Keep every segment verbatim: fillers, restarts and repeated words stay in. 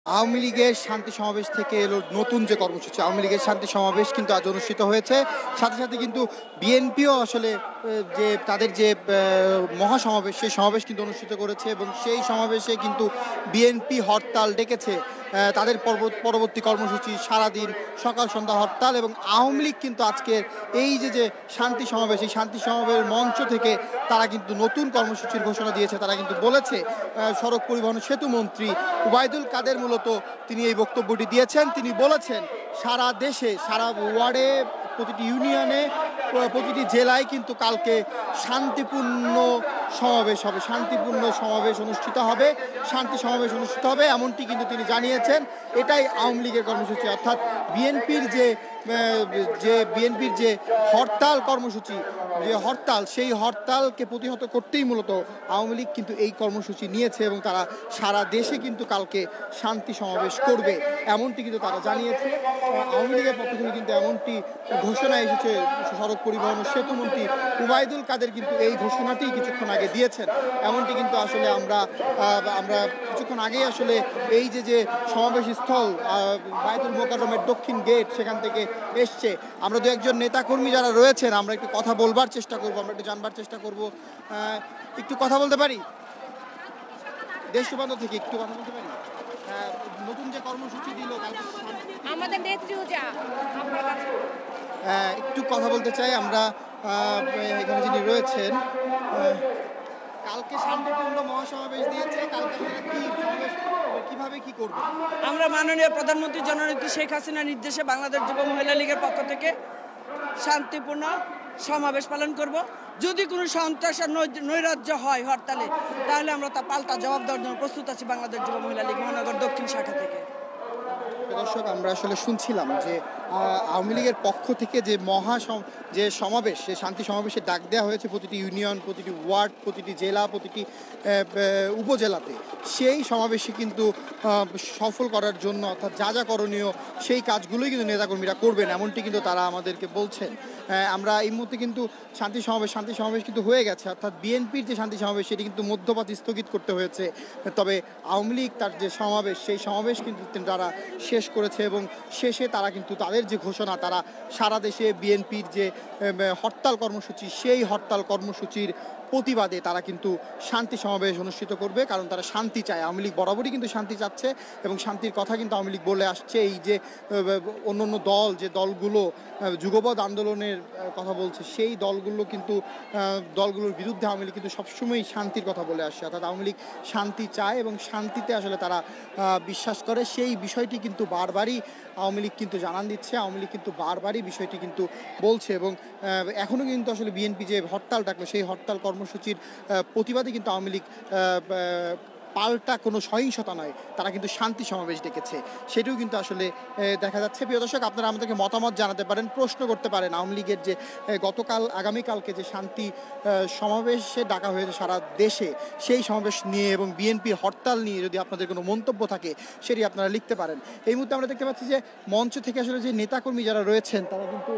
আওয়ামী লীগের শান্তি সমাবেশ থেকে এলো নতুন যে কর্মসূচি, আওয়ামী লীগের শান্তি সমাবেশ কিন্তু আজ অনুষ্ঠিত হয়েছে। সাথে সাথে কিন্তু বিএনপিও আসলে যে তাদের যে মহাসমাবেশ, সেই সমাবেশ কিন্তু অনুষ্ঠিত করেছে এবং সেই সমাবেশে কিন্তু বিএনপি হরতাল ডেকেছে। তাদের পরবর্তী কর্মসূচি সারাদিন সকাল সন্ধ্যা হরতাল। এবং আওয়ামী লীগ কিন্তু আজকের এই যে যে শান্তি সমাবেশ, এই শান্তি সমাবেশের মঞ্চ থেকে তারা কিন্তু নতুন কর্মসূচির ঘোষণা দিয়েছে। তারা কিন্তু বলেছে, সড়ক পরিবহন সেতু মন্ত্রী উবায়দুল কাদের মূলত তিনি এই বক্তব্যটি দিয়েছেন। তিনি বলেছেন সারা দেশে, সারা ওয়ার্ডে, প্রতিটি ইউনিয়নে, প্রতিটি জেলায় কিন্তু কালকে শান্তিপূর্ণ সমাবেশ হবে, শান্তিপূর্ণ সমাবেশ অনুষ্ঠিত হবে, শান্তি সমাবেশ অনুষ্ঠিত হবে, এমনটি কিন্তু তিনি জানিয়েছেন। এটাই আওয়ামী লীগের কর্মসূচি। অর্থাৎ বিএনপির যে যে বিএনপির যে হরতাল কর্মসূচি, যে হরতাল, সেই হরতালকে প্রতিহত করতেই মূলত আওয়ামী লীগ কিন্তু এই কর্মসূচি নিয়েছে এবং তারা সারা দেশে কিন্তু কালকে শান্তি সমাবেশ করবে, এমনটি কিন্তু তারা জানিয়েছে। আওয়ামী লীগের পক্ষ থেকে কিন্তু এমনটি ঘোষণা এসেছে। সড়ক পরিবহন ও সেতু মন্ত্রী উবায়দুল কাদের কিন্তু এই ঘোষণাটি কিছুক্ষণ আগে দিয়েছেন। এমনটি কিন্তু আসলে আমরা আমরা কিছুক্ষণ আগেই আসলে এই যে যে সমাবেশ স্থল বায়তুল মোকাররমের দক্ষিণ গেট, সেখান থেকে এসছে। আমরা দু একজন নেতাকর্মী যারা রয়েছেন, আমরা একটু কথা বলবার চেষ্টা করব, আমরা একটু জানবার চেষ্টা করব। একটু কথা বলতে পারি? দেশ রূপান্তর থেকে একটু কথা বলতে পারি? নতুন যে কর্মসূচি দিল আমাদের নেত্রীও যা, একটু কথা বলতে চাই আমরা। এখানে যিনি রয়েছেন, কালকে শান্তিপূর্ণ মহাসমাবেশ দিয়েছে, কালকে কিভাবে কি করব? আমরা মাননীয় প্রধানমন্ত্রী জননেত্রী শেখ হাসিনার নির্দেশে বাংলাদেশ যুব মহিলা লীগের পক্ষ থেকে শান্তিপূর্ণ সমাবেশ পালন করব। যদি কোনো সন্ত্রাস আর নৈরাজ্য হয় হরতালে, তাহলে আমরা তা পাল্টা জবাব দেওয়ার জন্য প্রস্তুত আছি বাংলাদেশ যুব মহিলা লীগ মহানগর দক্ষিণ শাখা থেকে। দর্শক, আমরা আসলে শুনছিলাম যে আওয়ামী লীগের পক্ষ থেকে যে মহা যে সমাবেশ, সে শান্তি সমাবেশে ডাক দেওয়া হয়েছে প্রতিটি ইউনিয়ন, প্রতিটি ওয়ার্ড, প্রতিটি জেলা, প্রতিটি উপজেলাতে। সেই সমাবেশে কিন্তু সফল করার জন্য অর্থাৎ যা যা করণীয় সেই কাজগুলোই কিন্তু নেতাকর্মীরা করবেন, এমনটি কিন্তু তারা আমাদেরকে বলছেন। আমরা এই মুহূর্তে কিন্তু শান্তি সমাবেশ শান্তি সমাবেশ কিন্তু হয়ে গেছে। অর্থাৎ বিএনপির যে শান্তি সমাবেশ, সেটি কিন্তু মধ্যপাত স্থগিত করতে হয়েছে। তবে আওয়ামী লীগ তার যে সমাবেশ, সেই সমাবেশ কিন্তু তারা শেষ করেছে এবং শেষে তারা কিন্তু তাদের যে ঘোষণা, তারা সারা দেশে বিএনপির যে হরতাল কর্মসূচি, সেই হরতাল কর্মসূচির প্রতিবাদে তারা কিন্তু শান্তি সমাবেশ অনুষ্ঠিত করবে। কারণ তারা শান্তি চায়। আওয়ামী লীগ বরাবরই কিন্তু শান্তি চাচ্ছে এবং শান্তির কথা কিন্তু আওয়ামী লীগ বলে আসছে। এই যে অন্য অন্য দল, যে দলগুলো যুগপৎ আন্দোলনের কথা বলছে, সেই দলগুলো কিন্তু দলগুলোর বিরুদ্ধে আওয়ামী লীগ কিন্তু সবসময়ই শান্তির কথা বলে আসছে। অর্থাৎ আওয়ামী লীগ শান্তি চায় এবং শান্তিতে আসলে তারা বিশ্বাস করে। সেই বিষয়টি কিন্তু বারবারই আওয়ামী লীগ কিন্তু জানান দিচ্ছে, আওয়ামী লীগ কিন্তু বারবারই বিষয়টি কিন্তু বলছে। এবং এখনও কিন্তু আসলে বিএনপি যে হরতাল ডাকলো, সেই হরতাল কর্মসূচির প্রতিবাদে কিন্তু আওয়ামী লীগ পাল্টা কোনো সহিংসতা নয়, তারা কিন্তু শান্তি সমাবেশ ডেকেছে, সেটিও কিন্তু আসলে দেখা যাচ্ছে। প্রিয় দর্শক, আপনারা আমাদেরকে মতামত জানাতে পারেন, প্রশ্ন করতে পারেন। আওয়ামী লীগের যে গতকাল আগামীকালকে যে শান্তি সমাবেশে ডাকা হয়েছে সারা দেশে, সেই সমাবেশ নিয়ে এবং বিএনপির হরতাল নিয়ে যদি আপনাদের কোনো মন্তব্য থাকে, সেটি আপনারা লিখতে পারেন। এই মুহূর্তে আমরা দেখতে পাচ্ছি যে মঞ্চ থেকে আসলে যে নেতাকর্মী যারা রয়েছেন, তারা কিন্তু,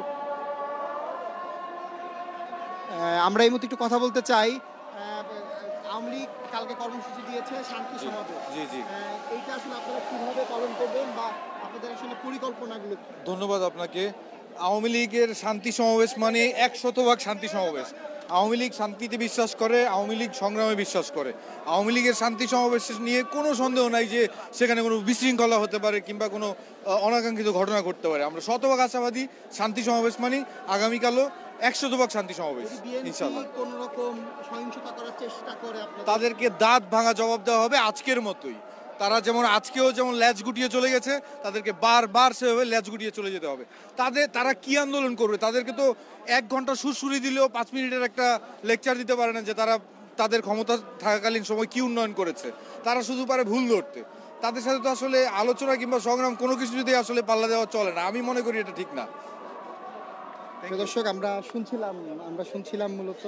আমরা এই মুহূর্তে একটু কথা বলতে চাই। আওয়ামী লীগ কালকে কর্মসূচি দিয়েছে শান্তি সমাবেশ, জি জি এইটা আসলে আপনারা কিভাবে পালন করবেন বা আপনাদের আসলে পরিকল্পনাগুলো? ধন্যবাদ আপনাকে। আওয়ামী লীগের শান্তি সমাবেশ মানে এক শতভাগ শান্তি সমাবেশ। আওয়ামী লীগ শান্তিতে বিশ্বাস করে, আওয়ামী লীগ সংগ্রামে বিশ্বাস করে। আওয়ামী লীগের শান্তি সমাবেশ নিয়ে কোনো সন্দেহ নাই যে সেখানে কোনো বিশৃঙ্খলা হতে পারে কিংবা কোনো অনাকাঙ্ক্ষিত ঘটনা ঘটতে পারে। আমরা শতভাগ আশাবাদী শান্তি সমাবেশ মানে আগামীকালও একশতভাগ শান্তি সমাবেশ ইনশাআল্লাহ। কোনো রকম সহিংসতা করার চেষ্টা করে তাদেরকে দাঁত ভাঙা জবাব দেওয়া হবে আজকের মতোই। তারা যেমন আজকেও যেমন ল্যাজ গুটিয়ে চলে গেছে, তাদেরকে বারবার সেভাবে ল্যাজ গুটিয়ে চলে যেতে হবে। তাদের তারা কি আন্দোলন করবে? তাদেরকে তো এক ঘন্টা সুরসুরি দিলেও পাঁচ মিনিটের একটা লেকচার দিতে পারে না যে তারা তাদের ক্ষমতা থাকাকালীন সময় কি উন্নয়ন করেছে। তারা শুধু পারে ভুল ধরতে। তাদের সাথে তো আসলে আলোচনা কিংবা সংগ্রাম কোনো কিছু যদি আসলে পাল্লা দেওয়া চলে না, আমি মনে করি এটা ঠিক না। দর্শক, আমরা শুনছিলাম আমরা শুনছিলাম মূলত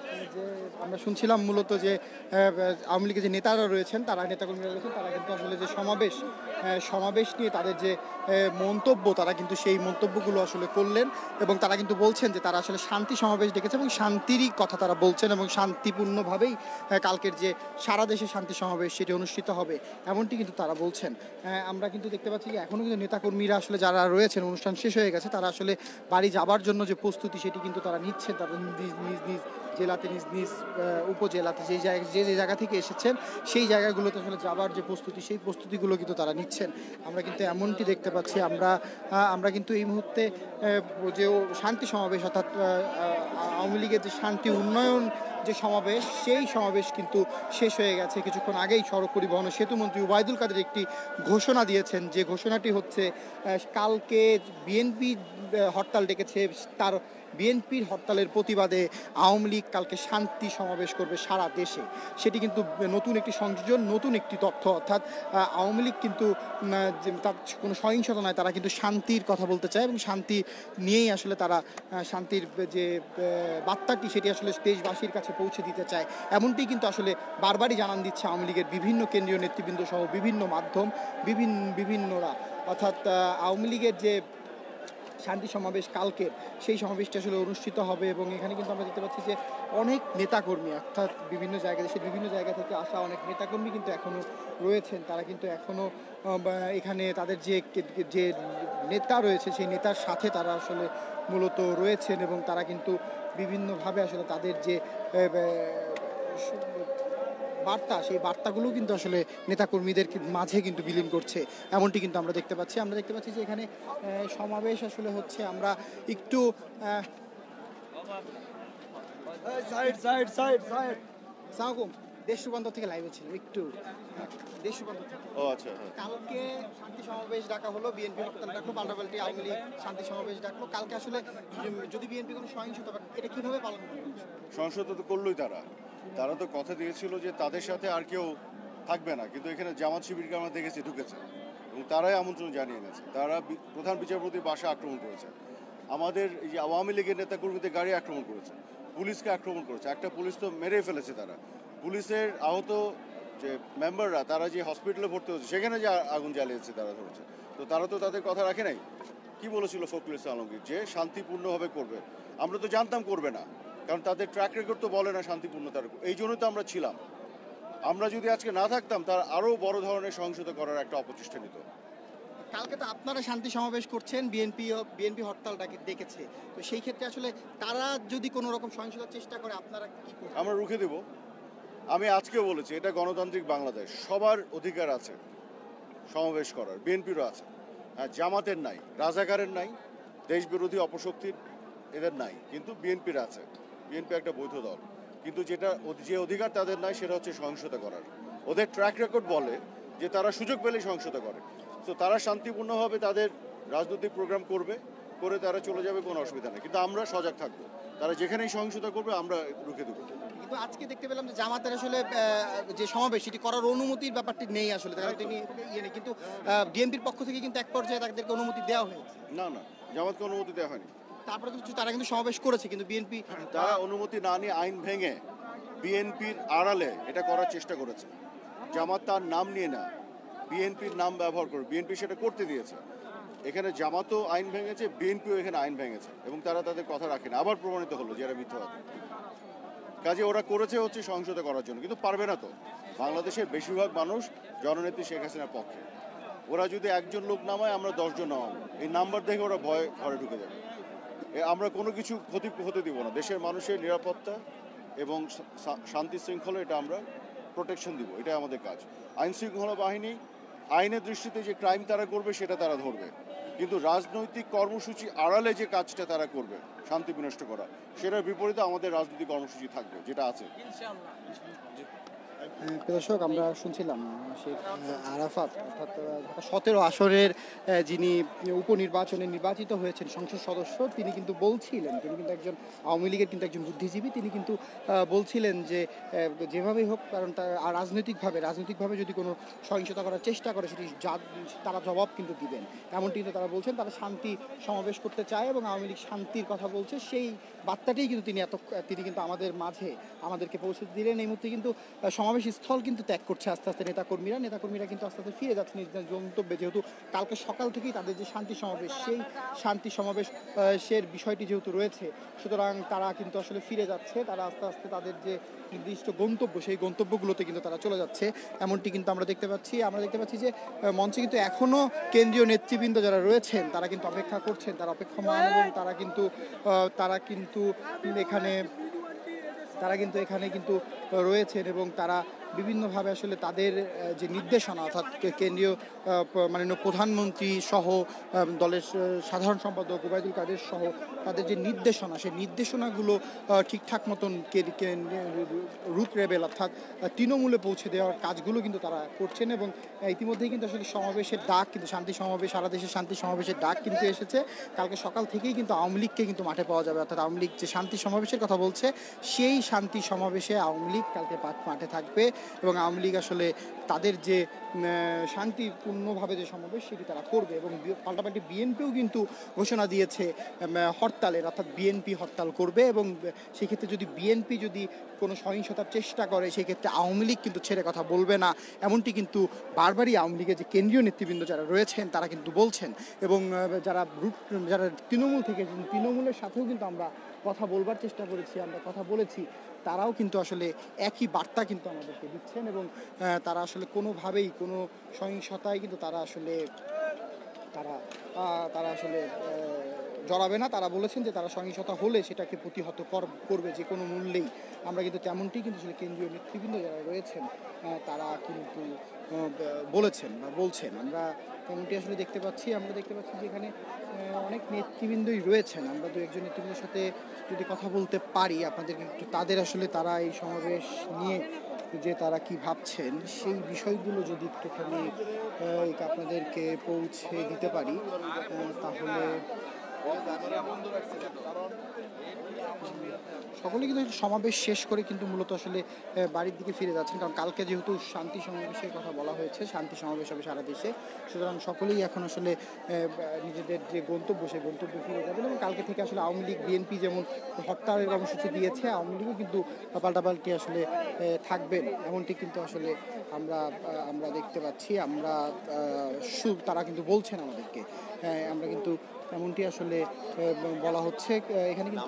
যে আমরা শুনছিলাম মূলত যে আওয়ামী লীগের যে নেতারা রয়েছেন, তারা নেতাকর্মীরা রয়েছেন, তারা কিন্তু আসলে যে সমাবেশ সমাবেশ নিয়ে তাদের যে মন্তব্য, তারা কিন্তু সেই মন্তব্যগুলো আসলে করলেন এবং তারা কিন্তু বলছেন যে তারা আসলে শান্তি সমাবেশ ডেকেছে এবং শান্তিরই কথা তারা বলছেন এবং শান্তিপূর্ণভাবেই কালকের যে সারা দেশে শান্তি সমাবেশ সেটি অনুষ্ঠিত হবে এমনটি কিন্তু তারা বলছেন। আমরা কিন্তু দেখতে পাচ্ছি যে এখনও কিন্তু নেতাকর্মীরা আসলে যারা রয়েছেন, অনুষ্ঠান শেষ হয়ে গেছে, তারা আসলে বাড়ি যাবার জন্য যে প্রস্তুতি সেটি কিন্তু তারা নিচ্ছেন। তারা নিজ নিজ নিজ জেলাতে নিজ নিজ উপজেলাতে যেই জায়গা যে যে জায়গা থেকে এসেছেন সেই জায়গাগুলোতে আসলে যাবার যে প্রস্তুতি সেই প্রস্তুতিগুলো কিন্তু তারা নিচ্ছেন। আমরা কিন্তু এমনটি দেখতে পাচ্ছি। আমরা আমরা কিন্তু এই মুহূর্তে যে শান্তি সমাবেশ অর্থাৎ আওয়ামী লীগের যে শান্তি উন্নয়ন যে সমাবেশ সেই সমাবেশ কিন্তু শেষ হয়ে গেছে। কিছুক্ষণ আগেই সড়ক পরিবহন ও সেতুমন্ত্রী ওবায়দুল কাদের একটি ঘোষণা দিয়েছেন, যে ঘোষণাটি হচ্ছে কালকে বিএনপি হরতাল ডেকেছে, তার বিএনপির হরতালের প্রতিবাদে আওয়ামী লীগ কালকে শান্তি সমাবেশ করবে সারা দেশে। সেটি কিন্তু নতুন একটি সংযোজন, নতুন একটি তথ্য। অর্থাৎ আওয়ামী লীগ কিন্তু তার কোনো সহিংসতা নয়, তারা কিন্তু শান্তির কথা বলতে চায় এবং শান্তি নিয়েই আসলে তারা শান্তির যে বার্তাটি সেটি আসলে দেশবাসীর কাছে পৌঁছে দিতে চায়। এমনটি কিন্তু আসলে বারবারই জানান দিচ্ছে আওয়ামী লীগের বিভিন্ন কেন্দ্রীয় নেতৃবৃন্দ সহ বিভিন্ন মাধ্যম, বিভিন্ন বিভিন্নরা। অর্থাৎ আওয়ামী লীগের যে শান্তি সমাবেশ কালকের সেই সমাবেশটি আসলে অনুষ্ঠিত হবে এবং এখানে কিন্তু আমরা দেখতে পাচ্ছি যে অনেক নেতাকর্মী, অর্থাৎ বিভিন্ন জায়গা দেশের বিভিন্ন জায়গা থেকে আসা অনেক নেতাকর্মী কিন্তু এখনও রয়েছেন। তারা কিন্তু এখনও এখানে তাদের যে যে নেতা রয়েছে সেই নেতার সাথে তারা আসলে মূলত রয়েছেন এবং তারা কিন্তু বিভিন্নভাবে আসলে তাদের যে বার্তা সেই বার্তাগুলো কিন্তু আসলে নেতাকর্মীদের মাঝে কিন্তু বিলীন করছে, এমনটি কিন্তু আমরা দেখতে পাচ্ছি। আমরা দেখতে পাচ্ছি যে এখানে সমাবেশ আসলে হচ্ছে। আমরা একটু দেশ রূপান্তর থেকে লাইভে ছিল, একটু দেশ রূপান্তর থেকে। ও আচ্ছা, কালকে শান্তি সমাবেশ ডাকা হলো, বিএনপি হরতাল ডাকলো, পাল্টাপাল্টি আওয়ামী লীগ শান্তি সমাবেশ ডাকলো। কালকে আসলে যদি বিএনপি কোনো সহিংসতা, এটা কিভাবে পালন করবে? সহিংসতা তো করলোই তারা তারা তো কথা দিয়েছিল যে তাদের সাথে আর কেউ থাকবে না, কিন্তু এখানে জামাত শিবিরকে আমরা দেখেছি ঢুকেছে এবং তারাই আমন্ত্রণ জানিয়ে গেছে। তারা প্রধান বিচারপতির বাসা আক্রমণ করেছে, আমাদের এই যে আওয়ামী লীগের নেতাকর্মীদের গাড়ি আক্রমণ করেছে, পুলিশকে আক্রমণ করেছে। একটা পুলিশ তো মেরে ফেলেছে তারা। পুলিশের আহত যে মেম্বাররা তারা যে হসপিটালে ভর্তি হয়েছে সেখানে যে আগুন জ্বালিয়েছে তারা ধরেছে। তো তারা তো তাদের কথা রাখে নাই। কি বলেছিল ফখরুল ইসলাম আলমগীর যে শান্তিপূর্ণভাবে করবে, আমরা তো জানতাম করবে না, কারণ তাদের ট্র্যাক রেকর্ড তো বলে না শান্তিপূর্ণ। তার এই জন্যই তো আমরা ছিলাম। আমরা যদি আজকে না থাকতাম তার আরও বড় ধরনের সহিংসতা করার একটা অপচেষ্টা নিত। কালকে তো আপনারা শান্তি সমাবেশ করছেন, বিএনপি বিএনপি হরতালটাকে ডেকেছে, তো সেই ক্ষেত্রে আসলে তারা যদি কোনো রকম সহিংসতার চেষ্টা করে আপনারা কি করবেন? আমরা রুখে দেব। আমি আজকেও বলেছি এটা গণতান্ত্রিক বাংলাদেশ, সবার অধিকার আছে সমাবেশ করার, বিএনপিরও আছে। হ্যাঁ, জামাতের নাই, রাজাকারের নাই, দেশবিরোধী অপশক্তির এদের নাই, কিন্তু বিএনপির আছে। বিএনপি একটা বৈধ দল, কিন্তু যেটা যে অধিকার তাদের নাই সেটা হচ্ছে সহিংসতা করার। ওদের ট্র্যাক রেকর্ড বলে যে তারা সুযোগ পেলেই সহিংসতা করে। তো তারা শান্তিপূর্ণভাবে তাদের রাজনৈতিক প্রোগ্রাম করবে, করে তারা চলে যাবে, কোনো অসুবিধা নেই। কিন্তু আমরা সজাগ থাকবো, তারা যেখানেই সহিংসতা করবে আমরা রুখে দেবো। কিন্তু আজকে দেখতে পেলাম যে জামাতের আসলে যে সমাবেশ সেটি করার অনুমতির ব্যাপারটি নেই আসলে, তিনি ইয়ে নেই, কিন্তু বিএনপির পক্ষ থেকে কিন্তু এক পর্যায়ে তাদেরকে অনুমতি দেওয়া হয়েছে। না না, জামাতকে অনুমতি দেওয়া হয়নি। তারপরে কিন্তু তারা কিন্তু সমাবেশ করেছে, কিন্তু বিএনপি তারা অনুমতি না নিয়ে আইন ভেঙে বিএনপির আড়ালে এটা করার চেষ্টা করেছে। জামাত তার নাম নিয়ে না, বিএনপির নাম ব্যবহার করে বিএনপি সেটা করতে দিয়েছে। এখানে জামাতও আইন ভেঙেছে, বিএনপিও এখানে আইন ভেঙেছে এবং তারা তাদের কথা রাখে না। আবার প্রমাণিত হলো যে এরা মিথ্যাবাদী। কাজে ওরা করেছে হচ্ছে সহিংসতা করার জন্য, কিন্তু পারবে না তো। বাংলাদেশের বেশিরভাগ মানুষ জননেত্রী শেখ হাসিনার পক্ষে। ওরা যদি একজন লোক নামায় আমরা দশজন নামাবো, এই নাম্বার দেখে ওরা ভয় ঘরে ঢুকে যাবে। আমরা কোনো কিছু ক্ষতি হতে দিব না। দেশের মানুষের নিরাপত্তা এবং শান্তি শৃঙ্খলা এটা আমরা প্রোটেকশন দিব, এটা আমাদের কাজ। আইন শৃঙ্খলা বাহিনী আইনের দৃষ্টিতে যে ক্রাইম তারা করবে সেটা তারা ধরবে, কিন্তু রাজনৈতিক কর্মসূচি আড়ালে যে কাজটা তারা করবে শান্তি বিনষ্ট করা, সেটার বিপরীতে আমাদের রাজনৈতিক কর্মসূচি থাকবে, যেটা আছে। দর্শক আমরা শুনছিলাম শেখ আরাফাত অর্থাৎ ঢাকা সতেরো আসনের যিনি উপনির্বাচনে নির্বাচিত হয়েছেন সংসদ সদস্য, তিনি কিন্তু বলছিলেন, তিনি কিন্তু একজন আওয়ামী লীগের কিন্তু একজন বুদ্ধিজীবী, তিনি কিন্তু বলছিলেন যে যেভাবেই হোক, কারণ রাজনৈতিকভাবে রাজনৈতিকভাবে যদি কোনো সহিংসতা করার চেষ্টা করে সেটি তারা জবাব কিন্তু দিবেন, এমনটি কিন্তু তারা বলছেন। তারা শান্তি সমাবেশ করতে চায় এবং আওয়ামী লীগ শান্তির কথা বলছে, সেই বার্তাটাই কিন্তু তিনি এত তিনি কিন্তু আমাদের মাঝে আমাদেরকে পৌঁছে দিলেন। এই মুহূর্তে কিন্তু সমাবেশ স্থল কিন্তু ত্যাগ করছে আস্তে আস্তে নেতাকর্মীরা নেতাকর্মীরা কিন্তু আস্তে আস্তে ফিরে যাচ্ছে নিজ নিজ গন্তব্যে, যেহেতু কালকে সকাল থেকেই তাদের যে শান্তি সমাবেশ, সেই শান্তি সমাবেশের বিষয়টি যেহেতু রয়েছে, সুতরাং তারা কিন্তু আসলে ফিরে যাচ্ছে। তারা আস্তে আস্তে তাদের যে নির্দিষ্ট গন্তব্য, সেই গন্তব্যগুলোতে কিন্তু তারা চলে যাচ্ছে, এমনটি কিন্তু আমরা দেখতে পাচ্ছি। আমরা দেখতে পাচ্ছি যে মঞ্চে কিন্তু এখনও কেন্দ্রীয় নেতৃবৃন্দ যারা রয়েছেন তারা কিন্তু অপেক্ষা করছেন, তারা অপেক্ষমান এবং তারা কিন্তু তারা কিন্তু এখানে তারা কিন্তু এখানে কিন্তু রয়েছেন এবং তারা বিভিন্নভাবে আসলে তাদের যে নির্দেশনা, অর্থাৎ কেন্দ্রীয় মাননীয় প্রধানমন্ত্রী সহ দলের সাধারণ সম্পাদক ওবায়দুল কাদের সহ তাদের যে নির্দেশনা, সেই নির্দেশনাগুলো ঠিকঠাক মতন রুট লেভেল অর্থাৎ তৃণমূলে পৌঁছে দেওয়ার কাজগুলো কিন্তু তারা করছেন। এবং ইতিমধ্যেই কিন্তু আসলে সমাবেশের ডাক, কিন্তু শান্তি সমাবেশ, সারা দেশের শান্তি সমাবেশের ডাক কিন্তু এসেছে। কালকে সকাল থেকেই কিন্তু আওয়ামী লীগকে কিন্তু মাঠে পাওয়া যাবে, অর্থাৎ আওয়ামী লীগ যে শান্তি সমাবেশের কথা বলছে, সেই শান্তি সমাবেশে আওয়ামী লীগ কালকে মাঠে থাকবে এবং আওয়ামী লীগ আসলে তাদের যে শান্তিপূর্ণভাবে যে সমাবেশ সেটি তারা করবে। এবং পাল্টাপাল্টি বিএনপিও কিন্তু ঘোষণা দিয়েছে হরতালের, অর্থাৎ বিএনপি হরতাল করবে এবং সেক্ষেত্রে যদি বিএনপি যদি কোনো সহিংসতার চেষ্টা করে সেক্ষেত্রে আওয়ামী লীগ কিন্তু ছেড়ে কথা বলবে না, এমনটি কিন্তু বারবারই আওয়ামী লীগের যে কেন্দ্রীয় নেতৃবৃন্দ যারা রয়েছেন তারা কিন্তু বলছেন। এবং যারা রুট যারা তৃণমূল থেকে তৃণমূলের সাথেও কিন্তু আমরা কথা বলবার চেষ্টা করেছি, আমরা কথা বলেছি, তারাও কিন্তু আসলে একই বার্তা কিন্তু আমাদেরকে দিচ্ছেন এবং তারা আসলে কোনোভাবেই কোনো সহিংসতায় কিন্তু তারা আসলে তারা তারা আসলে জড়াবে না। তারা বলেছেন যে তারা সহিংসতা হলে সেটাকে প্রতিহত করবে যে কোনো মূল্যেই। আমরা কিন্তু তেমনটি কিন্তু আসলে কেন্দ্রীয় নেতৃবৃন্দ যারা রয়েছেন তারা কিন্তু বলেছেন বা বলছেন। আমরা তেমনটি আসলে দেখতে পাচ্ছি আমরা দেখতে পাচ্ছি যে এখানে অনেক নেতৃবৃন্দই রয়েছেন। আমরা দু একজন নেতৃবৃন্দের সাথে যদি কথা বলতে পারি আপনাদেরকে একটু, তাদের আসলে তারা এই সমাবেশ নিয়ে যে তারা কি ভাবছেন সেই বিষয়গুলো যদি একটুখানি আপনাদেরকে পৌঁছে দিতে পারি তাহলে সকলে কিন্তু সমাবেশ শেষ করে কিন্তু মূলত আসলে বাড়ির দিকে ফিরে যাচ্ছেন, কারণ কালকে যেহেতু শান্তি সমাবেশের কথা বলা হয়েছে, শান্তি সমাবেশ হবে সারা দেশে, সুতরাং সকলেই এখন আসলে নিজেদের যে গন্তব্য সেই গন্তব্যে ফিরে যাবেন। এবং কালকে থেকে আসলে আওয়ামী লীগ বিএনপি যেমন হরতালের কর্মসূচি দিয়েছে, আওয়ামী লীগও কিন্তু পাল্টাপাল্টি আসলে থাকবেন, এমনটি কিন্তু আসলে আমরা আমরা দেখতে পাচ্ছি। আমরা তারা কিন্তু বলছেন আমাদেরকে, আমরা কিন্তু এমনটি আসলে বলা হচ্ছে। এখানে কিন্তু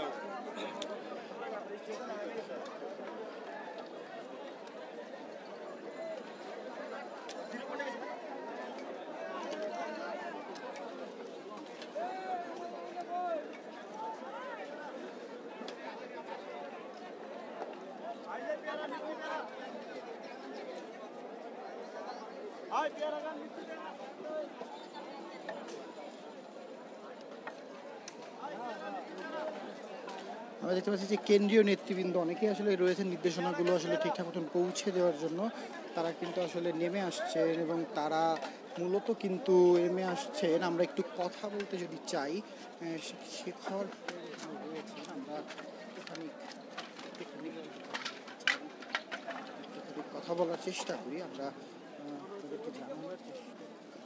আমরা দেখতে পাচ্ছি যে কেন্দ্রীয় নেতৃবৃন্দ অনেকেই আসলে রয়েছেন নির্দেশনাগুলো আসলে ঠিকঠাক মতন পৌঁছে দেওয়ার জন্য। তারা কিন্তু আসলে নেমে আসছেন এবং তারা মূলত কিন্তু নেমে আসছেন। আমরা একটু কথা বলতে যদি চাই শেখর রয়েছেন, আমরা একটুখানি কথা বলার চেষ্টা করি, আমরা তাদেরকে জানানোর চেষ্টা করি।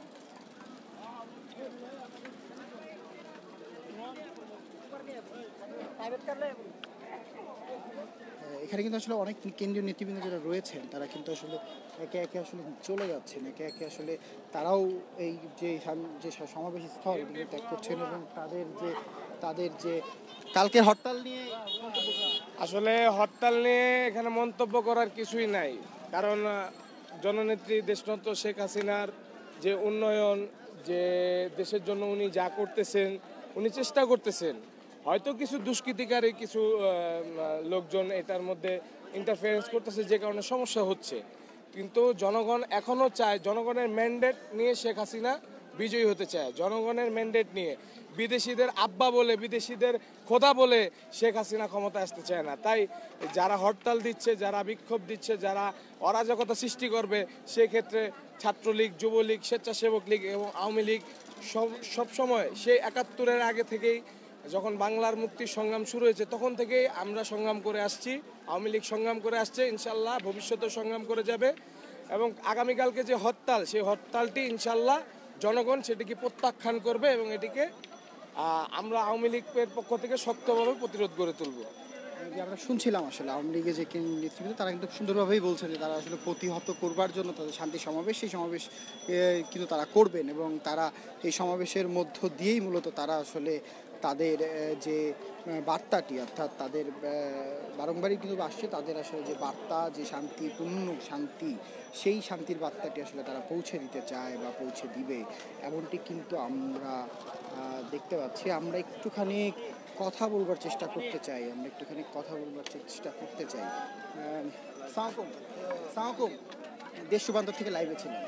এখানে কিন্তু আসলে অনেক কেন্দ্রীয় নেতৃবৃন্দ যারা রয়েছেন তারা কিন্তু আসলে একে একে আসলে চলে যাচ্ছেন, একে একে আসলে তারাও এই যে যে সমাবেশ স্থল ত্যাগ করছেন এবং তাদের যে তাদের যে কালকের হরতাল নিয়ে আসলে হরতাল নিয়ে এখানে মন্তব্য করার কিছুই নাই, কারণ জননেত্রী দেশরত্ন শেখ হাসিনার যে উন্নয়ন, যে দেশের জন্য উনি যা করতেছেন, উনি চেষ্টা করতেছেন। হয়তো কিছু দুষ্কৃতিকারী কিছু লোকজন এটার মধ্যে ইন্টারফারেন্স করতেছে, যে কারণে সমস্যা হচ্ছে, কিন্তু জনগণ এখনও চায়, জনগণের ম্যান্ডেট নিয়ে শেখ হাসিনা বিজয়ী হতে চায়, জনগণের ম্যান্ডেট নিয়ে। বিদেশিদের আব্বা বলে, বিদেশিদের খোদা বলে শেখ হাসিনা ক্ষমতা আসতে চায় না। তাই যারা হরতাল দিচ্ছে, যারা বিক্ষোভ দিচ্ছে, যারা অরাজকতা সৃষ্টি করবে, সেক্ষেত্রে ছাত্রলীগ, যুবলীগ, স্বেচ্ছাসেবক লীগ এবং আওয়ামী লীগ সব সবসময় সেই একাত্তরের আগে থেকেই, যখন বাংলার মুক্তির সংগ্রাম শুরু হয়েছে তখন থেকেই আমরা সংগ্রাম করে আসছি। আওয়ামী লীগ সংগ্রাম করে আসছে, ইনশাল্লাহ ভবিষ্যতেও সংগ্রাম করে যাবে। এবং আগামীকালকে যে হরতাল, সেই হরতালটি ইনশাল্লাহ জনগণ সেটিকে প্রত্যাখ্যান করবে এবং এটিকে আমরা আওয়ামী লীগের পক্ষ থেকে শক্তভাবে প্রতিরোধ গড়ে তুলব। যে আমরা শুনছিলাম আসলে আওয়ামী লীগের যে নেতৃবৃন্দ তারা কিন্তু সুন্দরভাবেই বলছেন যে তারা আসলে প্রতিহত করবার জন্য তাদের শান্তি সমাবেশ, সেই সমাবেশ কিন্তু তারা করবেন এবং তারা এই সমাবেশের মধ্য দিয়েই মূলত তারা আসলে তাদের যে বার্তাটি, অর্থাৎ তাদের বারংবারই কিন্তু আসছে তাদের আসলে যে বার্তা, যে শান্তিপূর্ণ শান্তি, সেই শান্তির বার্তাটি আসলে তারা পৌঁছে দিতে চায় বা পৌঁছে দিবে, এমনটি কিন্তু আমরা দেখতে পাচ্ছি। আমরা একটুখানি কথা বলবার চেষ্টা করতে চাই আমরা একটুখানি কথা বলবার চেষ্টা করতে চাই সালামালাইকুম সালামালাইকুম দেশ রূপান্তর থেকে লাইভে ছিলাম।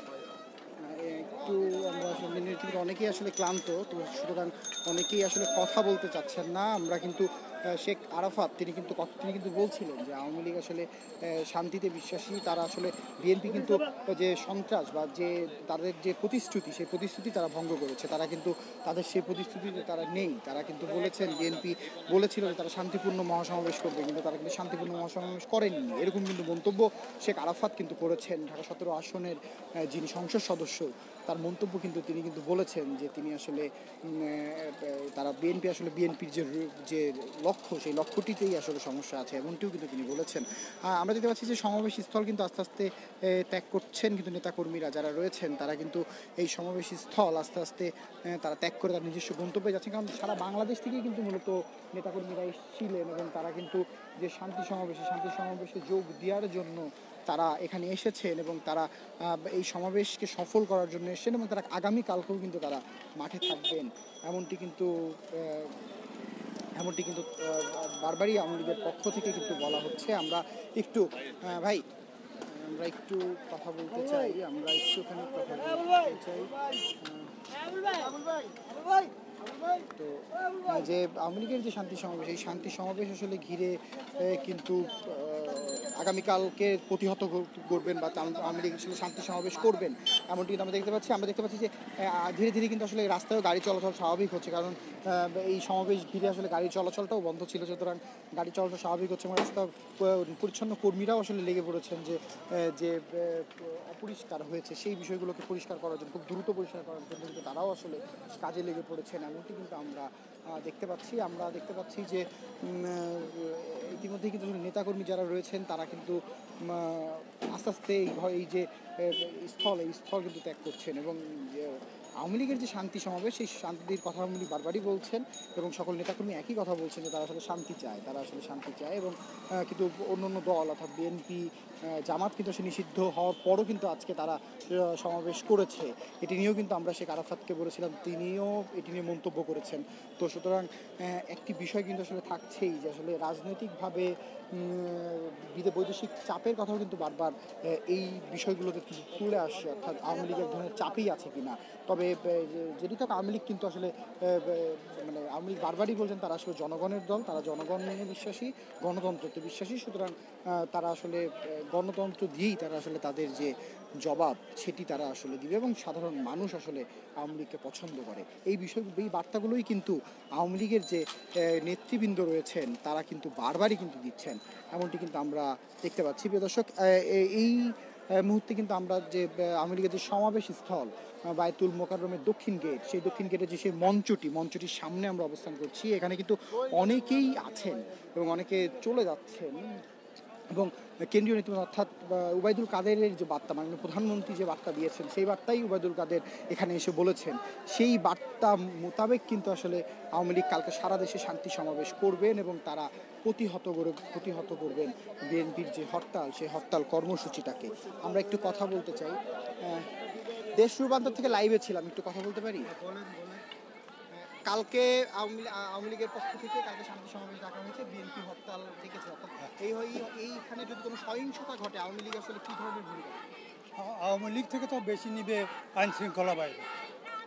একটু আমরা আসলে কিন্তু অনেকেই আসলে ক্লান্ত, তো সুতরাং অনেকেই আসলে কথা বলতে চাচ্ছেন না। আমরা কিন্তু শেখ আরাফাত তিনি কিন্তু তিনি কিন্তু বলছিলেন যে আওয়ামী লীগ আসলে শান্তিতে বিশ্বাসী, তারা আসলে বিএনপি কিন্তু যে সন্ত্রাস বা যে তাদের যে প্রতিশ্রুতি, সেই প্রতিশ্রুতি তারা ভঙ্গ করেছে। তারা কিন্তু তাদের সেই প্রতিশ্রুতিতে তারা নেই। তারা কিন্তু বলেছেন, বিএনপি বলেছিল যে তারা শান্তিপূর্ণ মহাসমাবেশ করবে, কিন্তু তারা কিন্তু শান্তিপূর্ণ মহাসমাবেশ করেননি, এরকম কিন্তু মন্তব্য শেখ আরাফাত কিন্তু করেছেন। ঢাকা সতেরো আসনের যিনি সংসদ সদস্য, তার মন্তব্য কিন্তু তিনি কিন্তু বলেছেন যে তিনি আসলে তারা বিএনপি আসলে বিএনপির যে যে লক্ষ্য, সেই লক্ষ্যটিতেই আসলে সমস্যা আছে, এমনটিও কিন্তু তিনি বলেছেন। আমরা দেখতে পাচ্ছি যে সমাবেশ স্থল কিন্তু আস্তে আস্তে ত্যাগ করছেন কিন্তু নেতাকর্মীরা যারা রয়েছেন, তারা কিন্তু এই সমাবেশ স্থল আস্তে আস্তে তারা ত্যাগ করে তার নিজস্ব গন্তব্যে যাচ্ছেন। কারণ সারা বাংলাদেশ থেকেই কিন্তু মূলত নেতাকর্মীরা এসেছিলেন এবং তারা কিন্তু যে শান্তি সমাবেশে শান্তি সমাবেশে যোগ দেওয়ার জন্য তারা এখানে এসেছেন এবং তারা এই সমাবেশকে সফল করার জন্য এসেছেন এবং তারা আগামীকালকেও কিন্তু তারা মাঠে থাকবেন, এমনটি কিন্তু এমনটি কিন্তু বারবারই আওয়ামী লীগের পক্ষ থেকে কিন্তু বলা হচ্ছে। আমরা একটু ভাই আমরা একটু কথা বলতে চাই আমরা একটুখানি কথা বলতে চাই তো যে আওয়ামী লীগের যে শান্তি সমাবেশ, এই শান্তি সমাবেশ আসলে ঘিরে কিন্তু আগামীকালকে প্রতিহত করবেন বা আওয়ামী লীগ আসলে শান্তি সমাবেশ করবেন, এমনটি কিন্তু আমরা দেখতে পাচ্ছি। আমরা দেখতে পাচ্ছি যে ধীরে ধীরে কিন্তু আসলে রাস্তায় গাড়ি চলাচল স্বাভাবিক হচ্ছে, কারণ এই সমাবেশ ঘিরে আসলে গাড়ি চলাচলটাও বন্ধ ছিল, সুতরাং গাড়ি চলাচল স্বাভাবিক হচ্ছে এবং রাস্তা পরিচ্ছন্ন কর্মীরাও আসলে লেগে পড়েছেন যে যে অপরিষ্কার হয়েছে সেই বিষয়গুলোকে পরিষ্কার করার জন্য, খুব দ্রুত পরিষ্কার করার জন্য কিন্তু তারাও আসলে কাজে লেগে পড়েছেন, এমনটি কিন্তু আমরা দেখতে পাচ্ছি। আমরা দেখতে পাচ্ছি যে ইতিমধ্যেই কিন্তু নেতাকর্মী যারা রয়েছেন তারা কিন্তু আস্তে আস্তে এই যে স্থল এই স্থল কিন্তু ত্যাগ করছেন এবং আওয়ামী লীগের যে শান্তি সমাবেশ, সেই শান্তির কথা উনি বারবারই বলছেন এবং সকল নেতাকর্মী একই কথা বলছেন যে তারা আসলে শান্তি চায়, তারা আসলে শান্তি চায় এবং কিন্তু অন্য অন্য দল অর্থাৎ বিএনপি, জামাত কিন্তু সে নিষিদ্ধ হওয়ার পরও কিন্তু আজকে তারা সমাবেশ করেছে। এটি নিয়েও কিন্তু আমরা শেখ আরাফাতকে বলেছিলাম, তিনিও এটি নিয়ে মন্তব্য করেছেন। তো সুতরাং একটি বিষয় কিন্তু আসলে থাকছেই যে আসলে রাজনৈতিকভাবে বৈদেশিক চাপের কথাও কিন্তু বারবার এই বিষয়গুলোতে তুলে আসছে, অর্থাৎ আওয়ামী লীগের ধরনের চাপই আছে কিনা। তবে যেটি তো আওয়ামী লীগ কিন্তু আসলে মানে আওয়ামী লীগ বারবারই বলছেন তারা আসলে জনগণের দল, তারা জনগণে বিশ্বাসী, গণতন্ত্রতে বিশ্বাসী, সুতরাং তারা আসলে গণতন্ত্র দিয়েই তারা আসলে তাদের যে জবাব সেটি তারা আসলে দিবে এবং সাধারণ মানুষ আসলে আওয়ামী লীগকে পছন্দ করে। এই বিষয় এই বার্তাগুলোই কিন্তু আওয়ামী লীগের যে নেতৃবৃন্দ রয়েছেন তারা কিন্তু বারবারই কিন্তু দিচ্ছেন, এমনটি কিন্তু আমরা দেখতে পাচ্ছি। প্রিয় দর্শক, এই মুহূর্তে কিন্তু আমরা যে আওয়ামী লীগের যে সমাবেশ স্থল বায়তুল মোকাররমের দক্ষিণ গেট, সেই দক্ষিণ গেটের যে সেই মঞ্চটি মঞ্চটির সামনে আমরা অবস্থান করছি। এখানে কিন্তু অনেকেই আছেন এবং অনেকে চলে যাচ্ছেন এবং কেন্দ্রীয় নেতৃত্ব অর্থাৎ উবাইদুল কাদেরের যে বার্তা, মানে প্রধানমন্ত্রী যে বার্তা দিয়েছেন সেই বার্তাই উবাইদুল কাদের এখানে এসে বলেছেন, সেই বার্তা মোতাবেক কিন্তু আসলে আওয়ামী লীগ কালকে সারা দেশে শান্তি সমাবেশ করবেন এবং তারা প্রতিহত করে প্রতিহত করবেন বিএনপির যে হরতাল, সেই হরতাল কর্মসূচিটাকে। আমরা একটু কথা বলতে চাই, দেশ রূপান্তর থেকে লাইভে ছিলাম, একটু কথা বলতে পারি? কালকে আওয়ামী লীগের পক্ষ থেকে কালকে শান্তি সমাবেশ ডাকা হয়েছে, বিএনপি হরতাল ডেকেছে, অর্থাৎ এই এইখানে যদি কোনো সহিংসতা ঘটে আওয়ামী লীগ আসলে কী ধরনের ভূমিকা? আওয়ামী লীগ থেকে তো বেশি নিবে আইন শৃঙ্খলা বাইরে।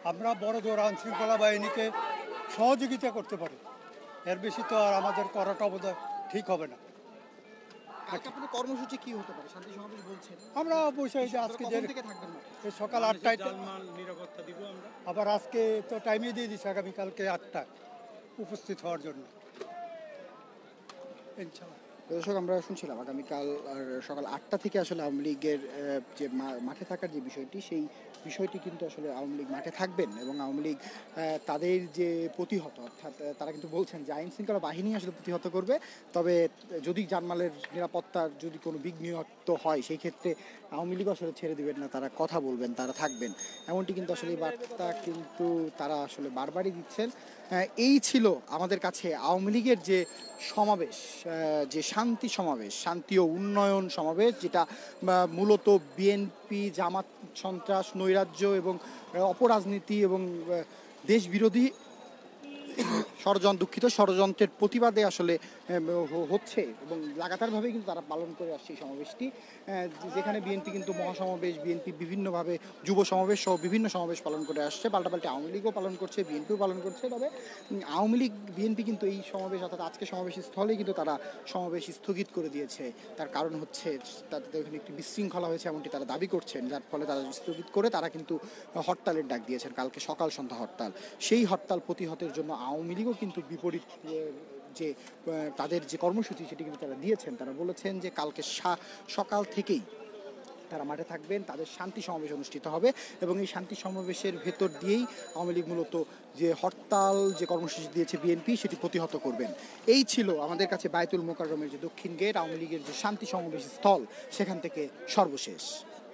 আমরা বড় জোর আইন শৃঙ্খলা বাহিনীকে সহযোগিতা করতে পারি, এর বেশি তো আর আমাদের করাটা বোধহয় ঠিক হবে না। কালকে আপনাদের কর্মসূচি কি হতে পারে? শান্তি সমাবেশ বলছেন, আমরা অবশ্যই যে আজকে যে কখন থেকে থাকবেন না? এই সকাল আটটায় আবার আজকে তো টাইমে দিয়ে দিচ্ছি আগামীকালকে আটটায় উপস্থিত হওয়ার জন্য ইনশাআল্লাহ। দর্শক, আমরা শুনছিলাম আগামীকাল আর সকাল আটটা থেকে আসলে আওয়ামী লীগের আহ, যে মা- মাঠে থাকার যে বিষয়টি, সেই বিষয়টি কিন্তু আসলে আওয়ামী লীগ মাঠে থাকবেন এবং আওয়ামী লীগ আহ, তাদের যে প্রতিহত, অর্থাৎ আহ, তারা কিন্তু বলছেন যে আইন শৃঙ্খলা বাহিনী আসলে প্রতিহত করবে, তবে যদি জানমালের নিরাপত্তার যদি কোনো বিঘ্নিত হয় সেই ক্ষেত্রে আওয়ামী লীগ আসলে ছেড়ে দিবেন না, তারা কথা বলবেন, তারা থাকবেন। এমনটি কিন্তু আসলে এই বার্তা কিন্তু তারা আসলে বারবারই দিচ্ছেন। আহ, এই ছিল আমাদের কাছে আওয়ামী লীগের যে সমাবেশ, আহ, যে শান্তি সমাবেশ, শান্তি ও উন্নয়ন সমাবেশ, যেটা বা, মূলত বিএনপি, জামাত, সন্ত্রাস, নৈরাজ্য এবং আহ, অপরাজনীতি এবং আহ, দেশবিরোধী ষড়যন্ত্র দুঃখিত ষড়যন্ত্রের প্রতিবাদে আসলে উম, হ- হচ্ছে এবং লাগাতারভাবেই কিন্তু তারা পালন করে আসছে এই সমাবেশটি, আহ, যে- যেখানে বিএনপি কিন্তু মহাসমাবেশ, বিএনপি বিভিন্নভাবে যুব সমাবেশ সহ বিভিন্ন সমাবেশ পালন করে আসছে, পাল্টাপাল্টি আওয়ামী লীগও পালন করছে, বিএনপিও পালন করছে। তবে উম, আওয়ামী লীগ বিএনপি কিন্তু এই সমাবেশ অর্থাৎ আজকে সমাবেশ স্থলে কিন্তু তারা সমাবেশ স্থগিত করে দিয়েছে। তার কারণ হচ্ছে তাদের ওখানে একটি বিশৃঙ্খলা হয়েছে এমনটি তারা দাবি করছেন, যার ফলে তারা স্থগিত করে তারা কিন্তু হরতালের ডাক দিয়েছেন, কালকে সকাল সন্ধ্যা হরতাল। সেই হরতাল প্রতিহতের জন্য আওয়ামী লীগও কিন্তু বিপরীত আহ, যে আহ, তাদের যে কর্মসূচি সেটি কিন্তু তারা দিয়েছেন। তারা বলেছেন যে কালকে সা- সকাল থেকেই তারা মাঠে থাকবেন, তাদের শান্তি সমাবেশ অনুষ্ঠিত হবে এবং এই শান্তি সমাবেশের ভেতর দিয়েই আওয়ামী লীগ মূলত যে হরতাল যে কর্মসূচি দিয়েছে বিএনপি সেটি প্রতিহত করবেন। এই ছিল আমাদের কাছে বায়তুল মোকাররমের যে দক্ষিণ গেট, আওয়ামী লীগের যে শান্তি সমাবেশ স্থল, সেখান থেকে সর্বশেষ।